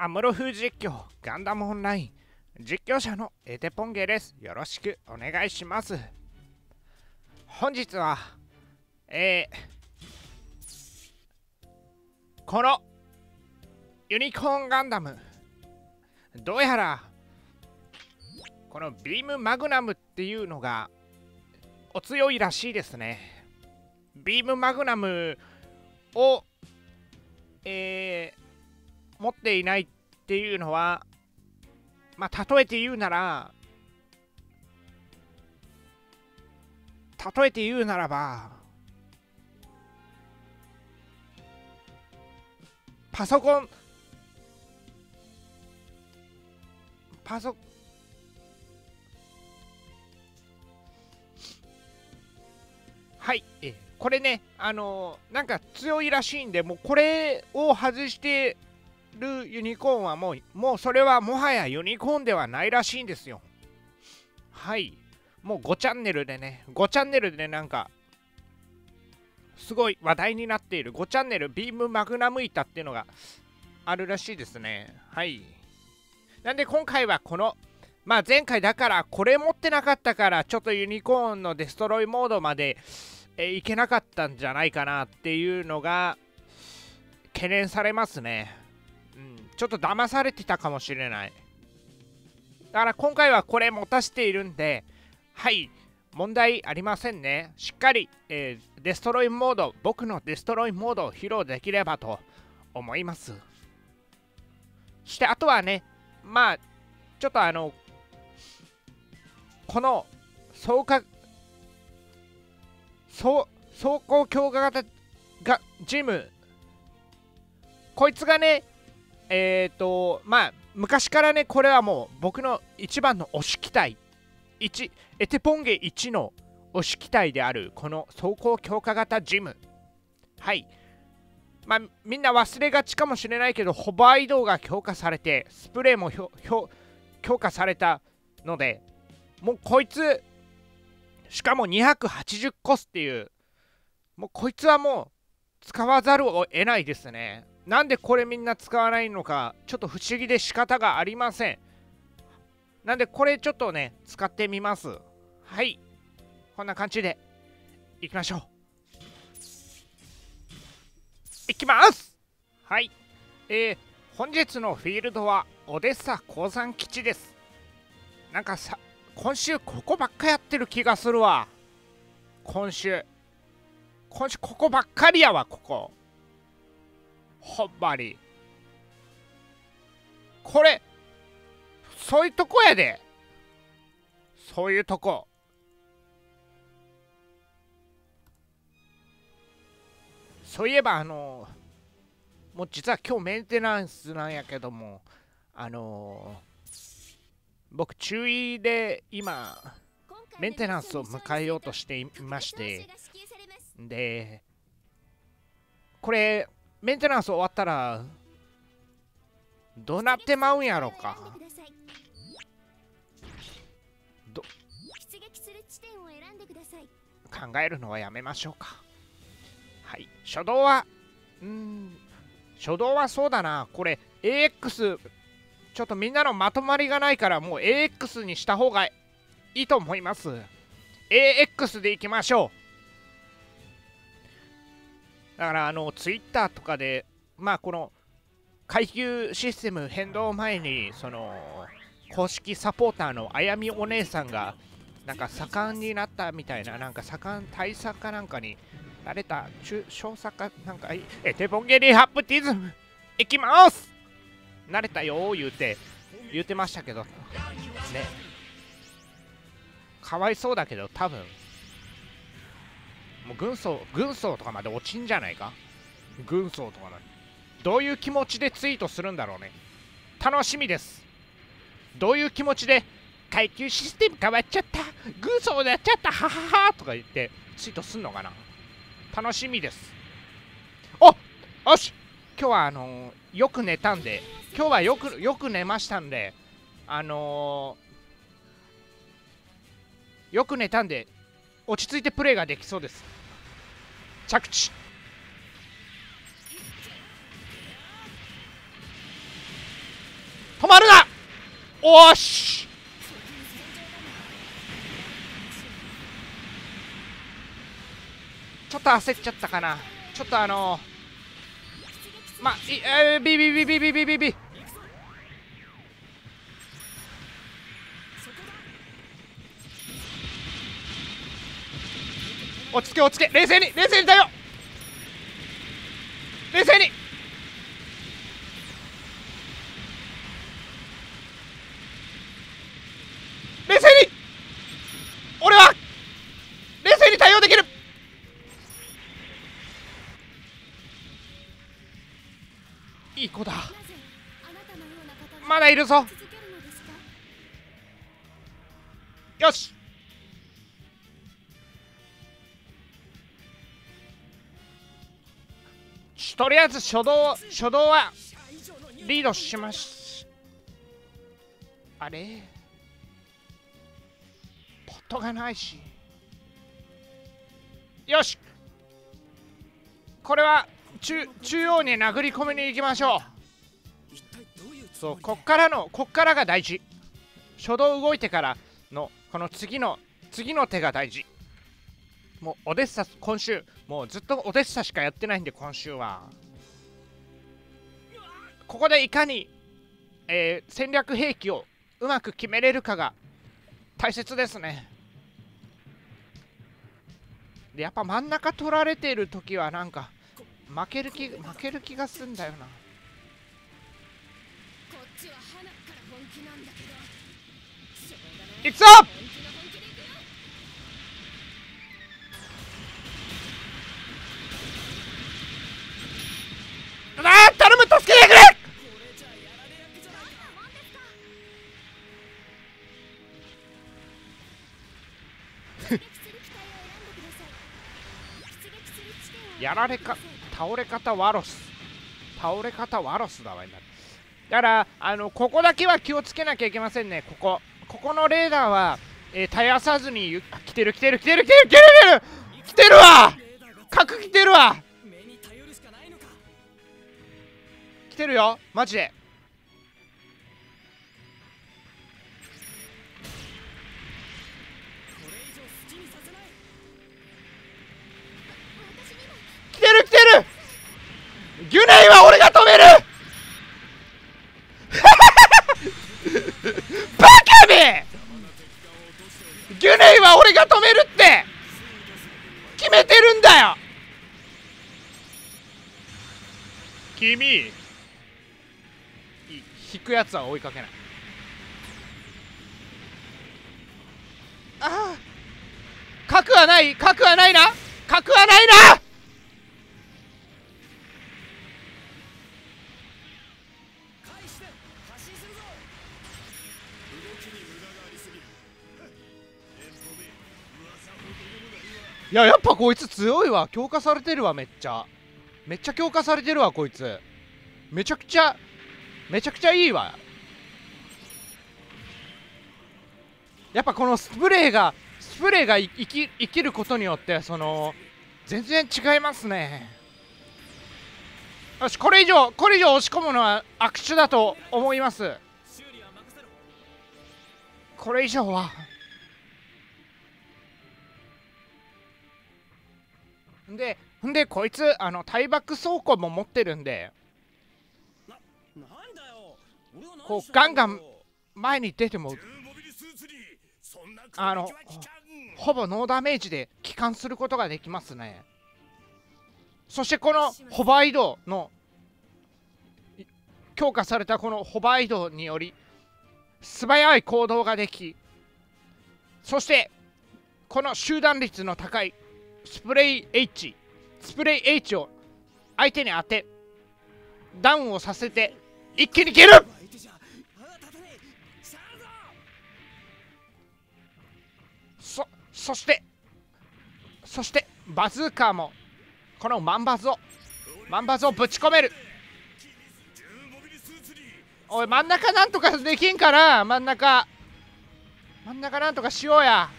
アムロ風実況ガンダムオンライン実況者のエテポンゲです。よろしくお願いします。本日はこのユニコーンガンダム、どうやらこのビームマグナムっていうのがお強いらしいですね。ビームマグナムを持っていないっていうのは、まあ例えて言うならばパソコンはい、これね、なんか強いらしいんで、もうこれを外してるユニコーンはもうそれはもはやユニコーンではないらしいんですよ。はい、もう5チャンネルでなんかすごい話題になっている5チャンネルビームマグナム板っていうのがあるらしいですね。はい。なんで今回はこの前回だからこれ持ってなかったからちょっとユニコーンのデストロイモードまでいけなかったんじゃないかなっていうのが懸念されますね。ちょっと騙されてたかもしれない。だから今回はこれ持たせているんで、はい、問題ありませんね。しっかり、デストロイモード、僕のデストロイモードを披露できればと思います。そしてあとはね、ちょっとこの走行強化型がジム、こいつがね、昔からね、これはもう僕の一番の推し機体エテポンゲ1の推し機体であるこの走行強化型ジム。はい、みんな忘れがちかもしれないけど、ホバー移動が強化されてスプレーも強化されたので、もうこいつしかも280コスっていう、もうこいつはもう使わざるを得ないですね。なんでこれみんな使わないのかちょっと不思議で仕方がありません。なんでこれちょっとね使ってみます。はい、こんな感じでいきましょう。いきます。はい、本日のフィールドはオデッサ鉱山基地です。なんか今週ここばっかやってる気がするわ。今週ここばっかりやわ。ここほんまにこれそういうとこやで。そういうとこ。そういえばもう実は今日メンテナンスなんやけども、僕中尉で今メンテナンスを迎えようとしていまして、でこれメンテナンス終わったらどうなってまうんやろか。考えるのはやめましょうか。はい、初動はそうだな。これ AX ちょっとみんなのまとまりがないから、もう AX にした方がいいと思います。 AX でいきましょう。だからTwitter とかでこの階級システム変動前にその公式サポーターのあやみお姉さんがなんか盛んになったみたいな、なんか大佐かなんかになれた少佐かなんか、エテポンゲリハプティズムいきます。慣れたよ言うてましたけどね。かわいそうだけど多分もう軍曹とかまで落ちんじゃないか。軍曹とかどういう気持ちでツイートするんだろうね。楽しみです。どういう気持ちで階級システム変わっちゃった、軍曹になっちゃった、はははとか言ってツイートすんのかな。楽しみです。よし、今日はよく寝たんで、今日はよく寝ましたんで、よく寝たんで落ち着いてプレーができそうです。着地止まるな。おーし、ちょっと焦っちゃったかな。ちょっとビビビビビビビビ、落ち着け落ち着け、冷静に冷静にだよ、冷静に。冷静に、俺は冷静に対応できる。いい子だ。まだいるぞ。よし、とりあえず初動はリードします。あれ、ポットがないし。よし、これは中央に殴り込みに行きましょう。そう、こっからが大事。初動動いてからのこの次の手が大事。もうオデッサ、今週もうずっとオデッサしかやってないんで、今週はここでいかに、戦略兵器をうまく決めれるかが大切ですね。でやっぱ真ん中取られている時はなんか負ける気がすんだよな。いくぞ。頼む、助けてくれ。倒れ方ワロスだわ。だからここだけは気をつけなきゃいけませんね。ここのレーダーは、絶やさずに来てるわ。核来てるわ。来てるよマジで。来てる。ギュネイは俺が止める。バカめ、ギュネイは俺が止めるって決めてるんだよ。君引くやつは追いかけない。ああ、核はないな。いや、やっぱこいつ強いわ。強化されてるわ。めっちゃ強化されてるわこいつ。めちゃくちゃいいわ。やっぱこのスプレーが生きることによって全然違いますね。よし、これ以上押し込むのは悪手だと思います。これ以上は。でこいつ対爆倉庫も持ってるんで、こうガンガン前に出てもほぼノーダメージで帰還することができますね。そしてこのホバー移動の強化されたこのホバー移動により素早い行動ができ、そしてこの集団率の高いスプレー H を相手に当てダウンをさせて一気に蹴る。そしてバズーカーもこのマンバズをぶち込める。おい、真ん中なんとかできんかな。真ん中なんとかしようや。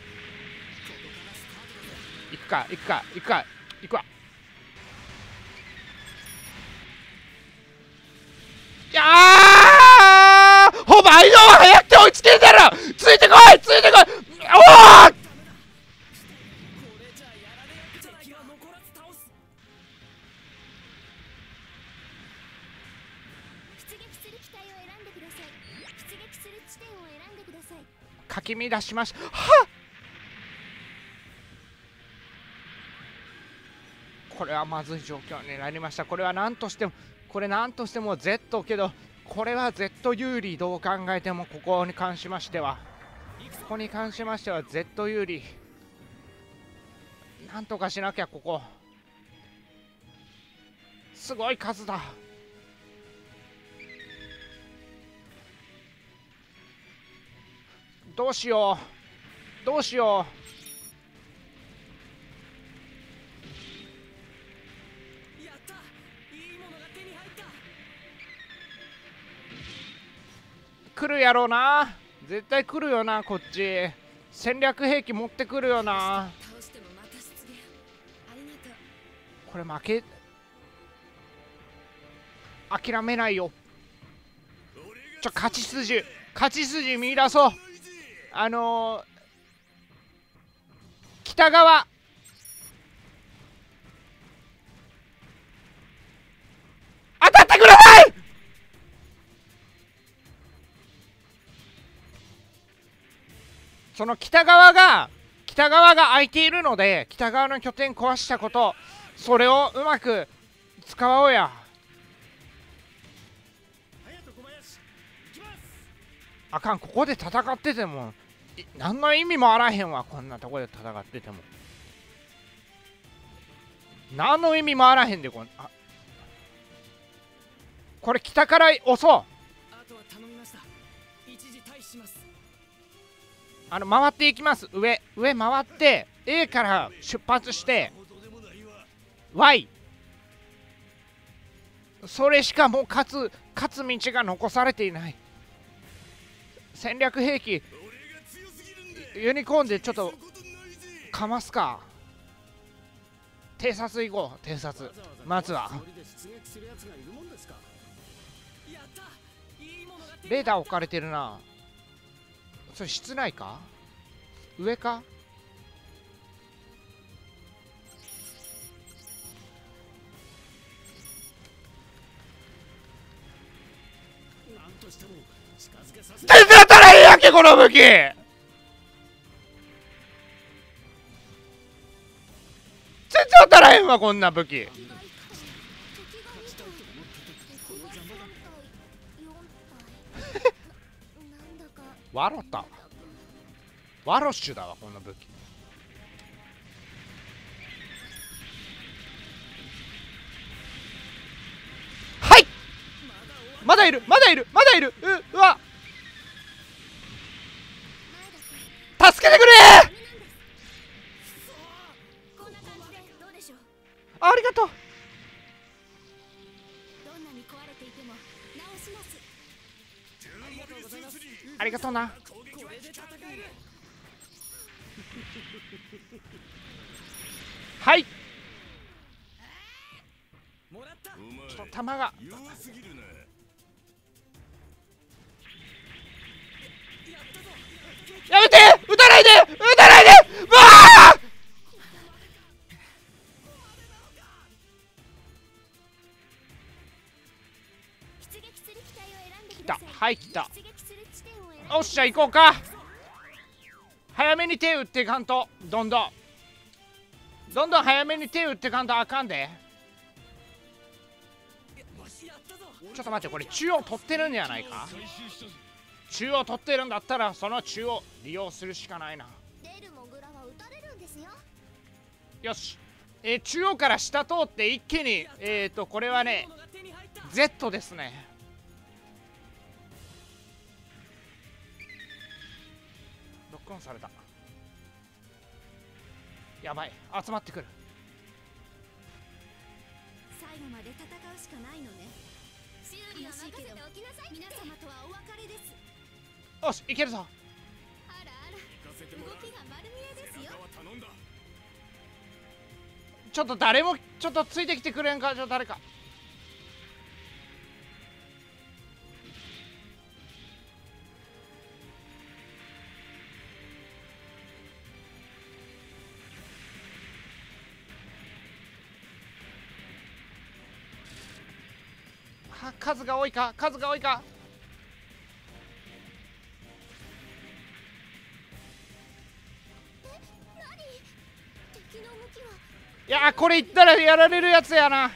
行くわ。いやーライドは速くて追いつけるだろ。ついてこいついてこい。おお、かき乱しました。はっ、これはまずい状況になりました。これは何としても、Z けど、これは Z 有利。どう考えてもここに関しましては Z 有利。なんとかしなきゃ。ここすごい数だ。どうしようどうしよう。来るやろうな。絶対来るよな。こっち戦略兵器持ってくるよな。これ負け、諦めないよ。勝ち筋見出そう。北側当たってください。その北側が空いているので、北側の拠点壊したこと、それをうまく使おうや。あかん、ここで戦ってても何の意味もあらへんわ。こんなとこで戦ってても何の意味もあらへんで。これ北から押そう。回っていきます。上回って A から出発して Y、 それしかもう勝つ道が残されていない。戦略兵器ユニコーンでちょっとかますか。偵察行こう。偵察まずはレーダー置かれてるな。それ室内か上か。全然当たらへんやんけこの武器。全然当たらへんわこんな武器。ワロッシュだわこの武器。はい、まだいるうわ、助けてくれ。ありがとう。ありがとうな。はい、ちょっと弾がやめて、撃たないでわあ。来た、はい来た。おっしゃ行こうか。早めに手打っていかんと。どんどん早めに手打っていかんとあかんで。ちょっと待って、これ中央取ってるんじゃないか。中央取ってるんだったらその中央利用するしかないな。よし、中央から下通って一気にこれはね Z ですね。ロックオンされた。やばい、集まってくる。 最後まで戦うしかないのね。修理は任せておきなさい。皆様とはお別れです。 よし、いけるぞ。 あらあら、動きが丸見えですよ。 ちょっと誰もちょっとついてきてくれんか。誰か。 数が多いか、数が多いか。 敵の動きは。 いやー、これいったらやられるやつやな。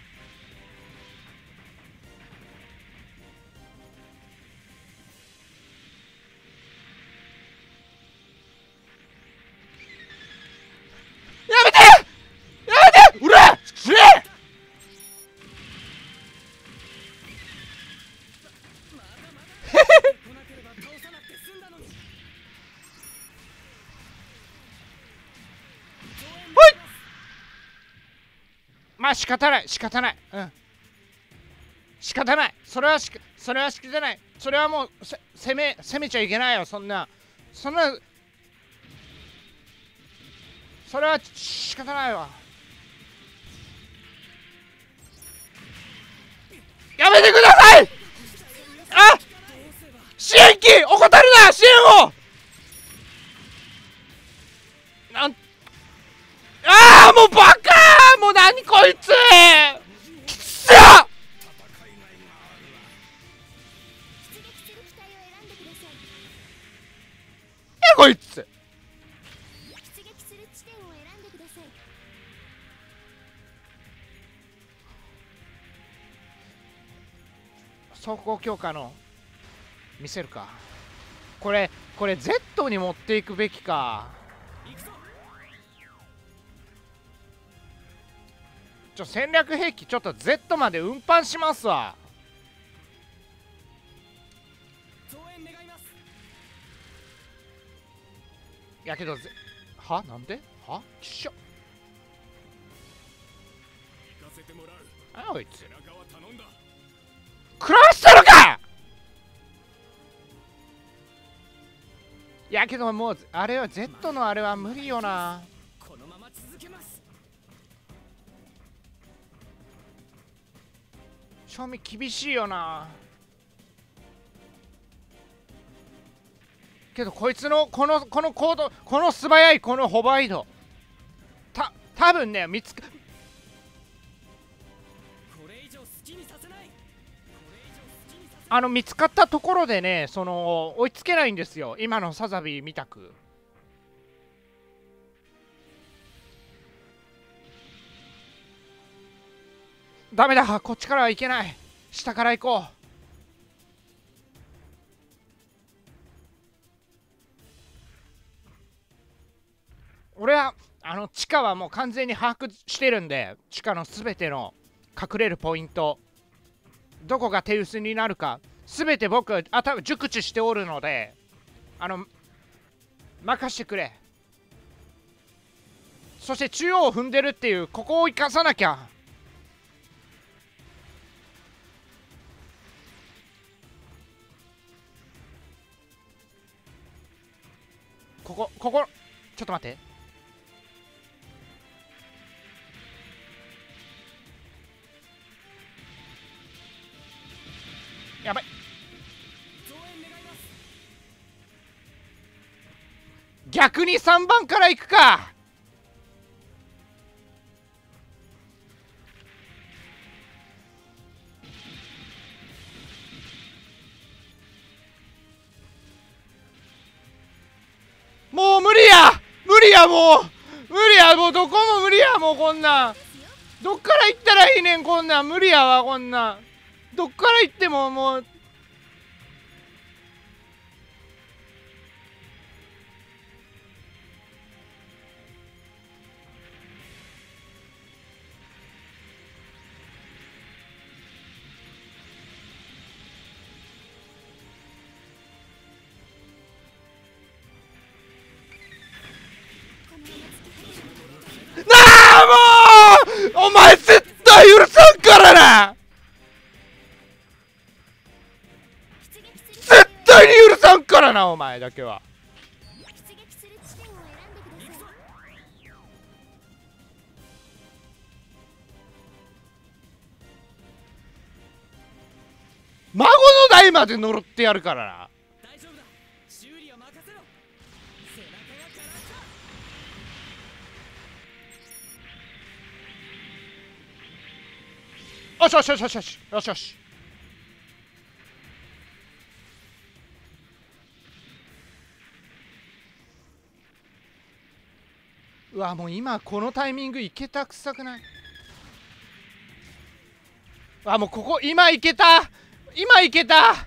やめてやめて、うら死ね。まあ仕方ない、仕方ない、うん、仕方ない。それは仕方ない。それはもう攻めちゃいけないよ。そんなそれは仕方ないわ。やめてください。あ、支援機怠るな、支援を。ああ、もうバカー、もう何こいつきつっ。こいつ出撃する地点を選んでください。 走行強化の見せるか。これ Z に持っていくべきか。戦略兵器ちょっと Z まで運搬しますわ。やけどはなんではきっしょ。あこいつ食らわしたのか。やけどもうあれは Z のあれは無理よな。 このまま続けます。 正味厳しいよな。けどこいつのこの行動、この素早いこのホバイド、多分ね見つかったところでね、追いつけないんですよ、今のサザビーみたく。ダメだ、こっちからはいけない、下から行こう。俺は地下はもう完全に把握してるんで、地下の全ての隠れるポイント、どこが手薄になるか全て僕は多分熟知しておるので、任してくれ。そして中央を踏んでるっていうここを生かさなきゃ。ここちょっと待って。やばい、逆に3番から行くか。もう無理やもうどこも無理や、もうこんなんどっから行ったらいいねん、こんなん無理やわ、こんなんどっから行ってももう。なあもうお前絶対許さんからな、絶対に許さんからな、お前だけは。孫の代まで呪ってやるからな。 大丈夫だ。修理は任せろ。背中がよしよしよしよしよしよしよし。 うわ、もう今このタイミングいけたくさくない？あ、もうここ今いけた、今いけた。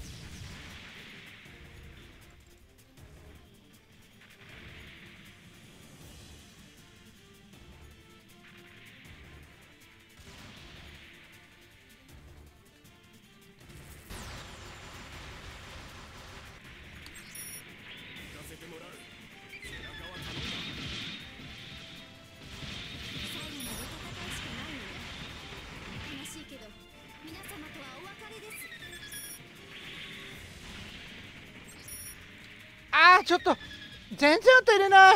あー、ちょっと全然当てれない。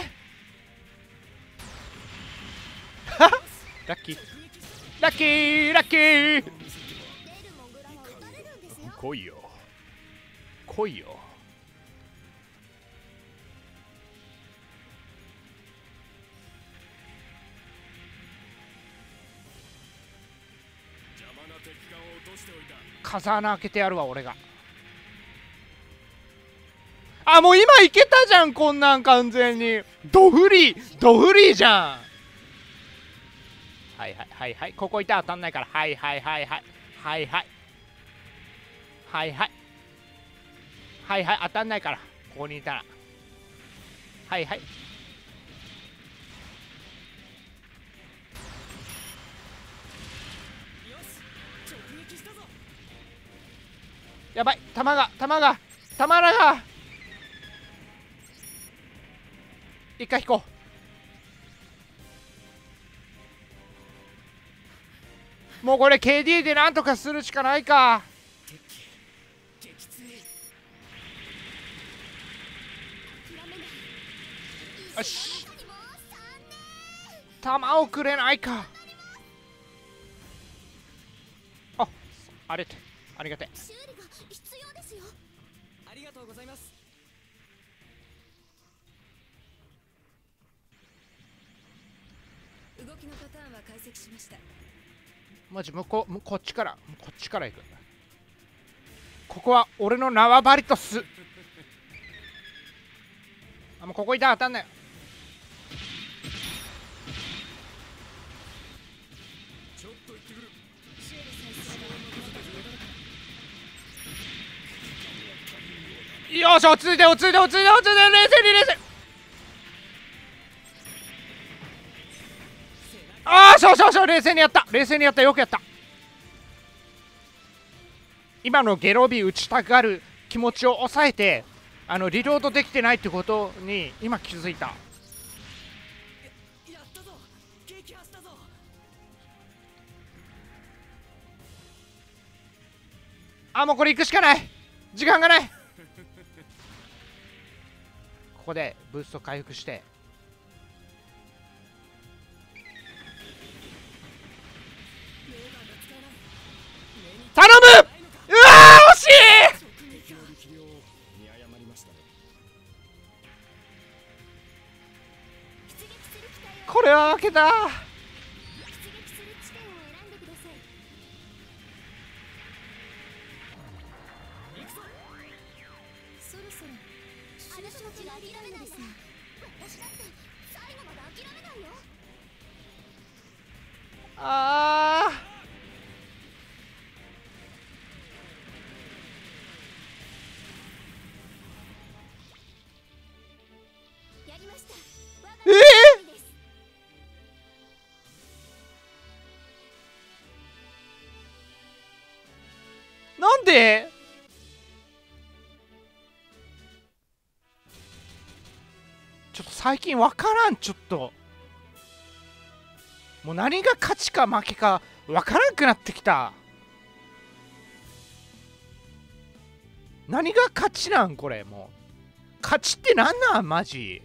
ラッキーラッキーラッキー。来いよ来いよ。風穴開けてやるわ俺が。あ、もう今いけたじゃん、こんなん完全にドフリーじゃん。はいはいはいはい、ここいたら当たんないから。はいはいはいはいはいはいはいはいはいはい、当たんないから、ここにいたら。はいはい。やばい、弾が一回引こう。もうこれ KD でなんとかするしかないか。よし、弾をくれないか。あ、ありがて。 修理が必要ですよ。 ありがとうございます。 動きのパターンは解析しました。 マジこっちから行く。ここは俺の縄張りとす。あ、もうここいたら当たんない。 ちょっと行ってくる。 よし、落ち着いて冷静に。ああ、そう冷静にやった、よくやった。今のゲロビ打ちたがる気持ちを抑えて、リロードできてないってことに今気づいた。 やったぞ、撃破したぞ。 あ、もうこれ行くしかない、時間がない。ここでブースト回復して、頼む。うわー、惜しい。これは負けた。 出撃する地点を選んでください。そろそろ私たちが諦めないですね。私だって最後まで諦めないよ。 あー、 やりました。 なんで？ちょっと最近わからん。ちょっともう何が勝ちか負けかわからんくなってきた。何が勝ちなん？これもう勝ちってなんなんマジ。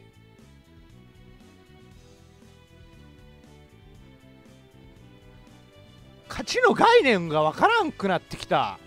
勝ちの概念がわからんくなってきた。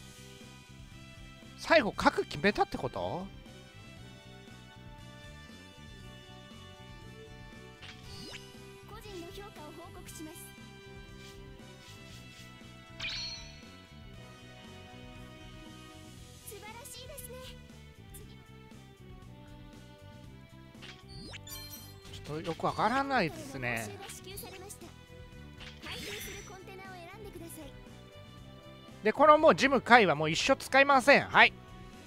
最後核決めたってこと？ よくわからないですね。で、このもうジム回はもう一生使いません。はい。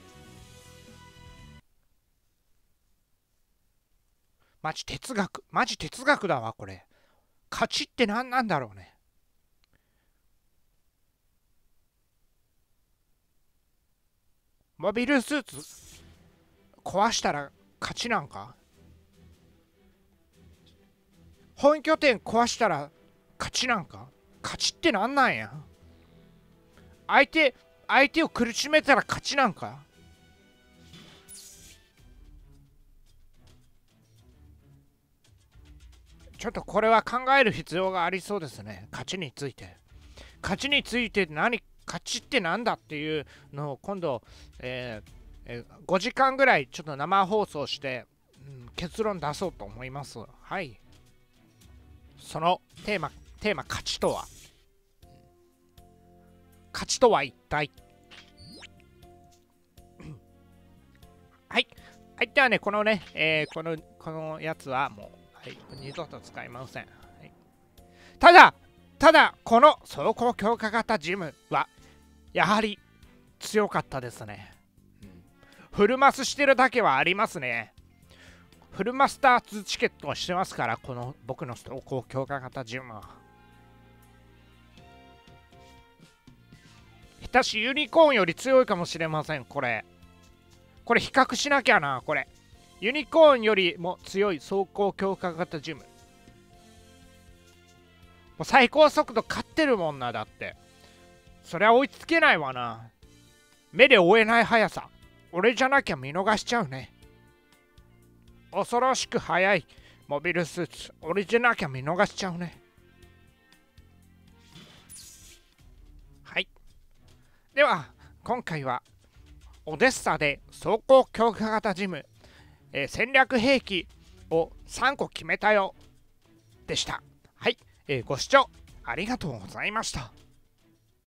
マジ哲学だわ、これ。勝ちって何なんだろうね。モビルスーツ壊したら勝ちなんか？本拠点壊したら勝ちなんか？勝ちってなんなんや？相手を苦しめたら勝ちなんか？ちょっとこれは考える必要がありそうですね。勝ちについて勝ちってなんだっていうのを今度、5時間ぐらいちょっと生放送して、結論出そうと思います。はい。そのテーマ勝ちとは一体はい。はい。ではね、このね、このやつはもう、はい、二度と使いません。はい、ただ、この走行強化型ジムは、やはり強かったですね。フルマスしてるだけはありますね。フルマスター2チケットをしてますから、この僕の走行強化型ジムは。下手しユニコーンより強いかもしれません、これ比較しなきゃな、これ。ユニコーンよりも強い走行強化型ジム。もう最高速度勝ってるもんな、だって。そりゃ追いつけないわな。目で追えない速さ。俺じゃなきゃ見逃しちゃうね。恐ろしく速いモビルスーツ。俺じゃなきゃ見逃しちゃうね。はい。では、今回はオデッサで走行強化型ジム、戦略兵器を3個決めたよでした。はい、ご視聴ありがとうございました。